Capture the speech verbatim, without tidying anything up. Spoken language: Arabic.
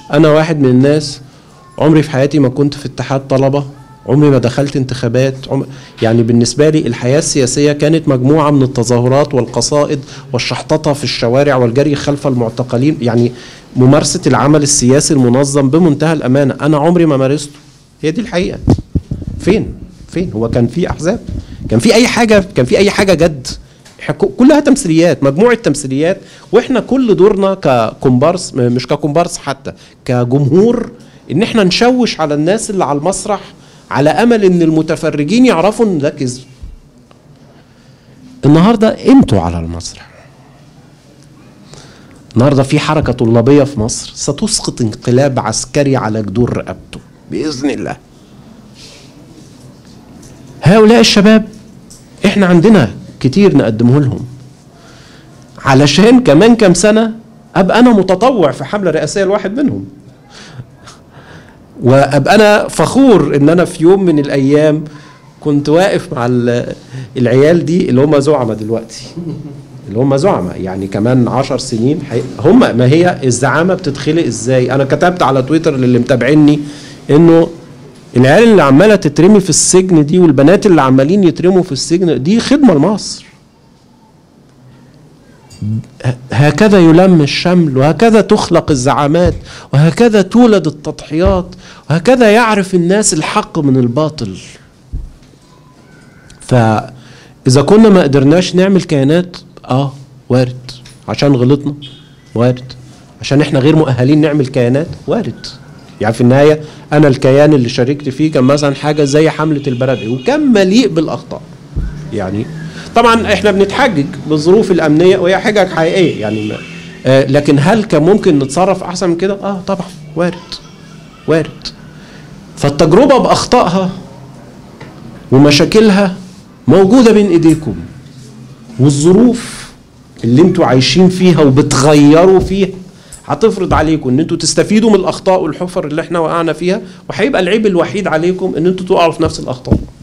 انا واحد من الناس عمري في حياتي ما كنت في اتحاد طلبه، عمري ما دخلت انتخابات، عمر يعني بالنسبه لي الحياه السياسيه كانت مجموعه من التظاهرات والقصائد والشحططه في الشوارع والجري خلف المعتقلين، يعني ممارسه العمل السياسي المنظم بمنتهى الامانه انا عمري ما مارسته. هي دي الحقيقه. فين فين هو كان في احزاب؟ كان في اي حاجه؟ كان في اي حاجه جد؟ كلها تمثيليات، مجموعه تمثيليات، واحنا كل دورنا ككومبارس، مش ككومبارس حتى كجمهور، ان احنا نشوش على الناس اللي على المسرح على امل ان المتفرجين يعرفوا ان ده كذب. النهارده انتوا على المسرح. النهارده في حركه طلابيه في مصر ستسقط انقلاب عسكري على جدور رقبته باذن الله. هؤلاء الشباب احنا عندنا كتير نقدمه لهم، علشان كمان كام سنه ابقى انا متطوع في حمله رئاسيه لواحد منهم، وابقى انا فخور ان انا في يوم من الايام كنت واقف مع العيال دي اللي هم زعمة دلوقتي، اللي هم زعمة يعني كمان عشر سنين هم. ما هي الزعامة بتتخلق ازاي؟ انا كتبت على تويتر للي متابعيني انه العيال اللي عمالة تترمي في السجن دي والبنات اللي عمالين يترموا في السجن دي خدمة لمصر. هكذا يلم الشمل، وهكذا تخلق الزعامات، وهكذا تولد التضحيات، وهكذا يعرف الناس الحق من الباطل. فإذا كنا ما قدرناش نعمل كيانات، آه وارد، عشان غلطنا وارد، عشان احنا غير مؤهلين نعمل كيانات وارد. يعني في النهاية أنا الكيان اللي شاركت فيه كان مثلا حاجة زي حملة البرادعي وكان مليء بالأخطاء. يعني طبعا احنا بنتحجج بالظروف الأمنية وهي حجج حقيقية يعني، آه لكن هل كان ممكن نتصرف أحسن من كده؟ آه طبعا وارد وارد. فالتجربة بأخطائها ومشاكلها موجودة بين إيديكم، والظروف اللي انتوا عايشين فيها وبتغيروا فيها هتفرض عليكم ان انتوا تستفيدوا من الأخطاء والحفر اللي احنا وقعنا فيها، وهيبقى العيب الوحيد عليكم ان انتوا تقعوا في نفس الأخطاء.